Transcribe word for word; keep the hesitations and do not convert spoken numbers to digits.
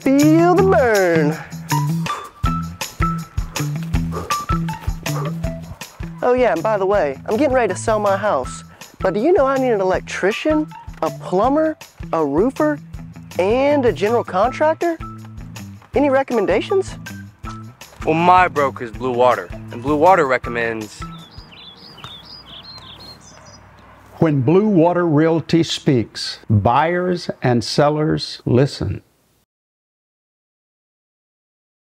feel the burn. Oh yeah, and by the way, I'm getting ready to sell my house. But do you know I need an electrician, a plumber, a roofer, and a general contractor? Any recommendations? Well, my broker's BlueWater, and BlueWater recommends... When BlueWater Realty speaks, buyers and sellers listen.